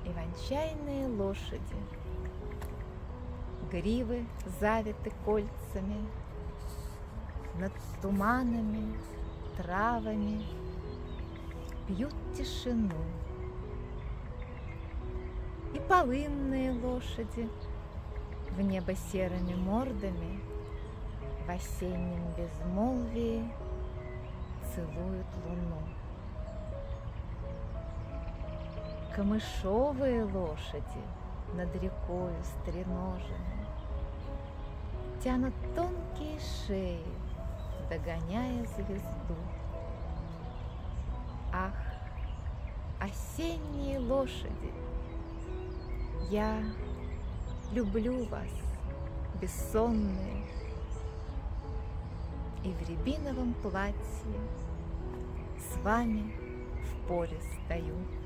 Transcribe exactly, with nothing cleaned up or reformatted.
иван-чайные лошади, гривы завиты кольцами, над туманами, травами пьют тишину. И полынные лошади в небо серыми мордами в осеннем безмолвии целуют луну. Камышовые лошади над рекою стреножены тянут тонкие шеи, догоняя звезду. Ах, осенние лошади, я люблю вас, бессонные, и в рябиновом платье с вами в поле стою.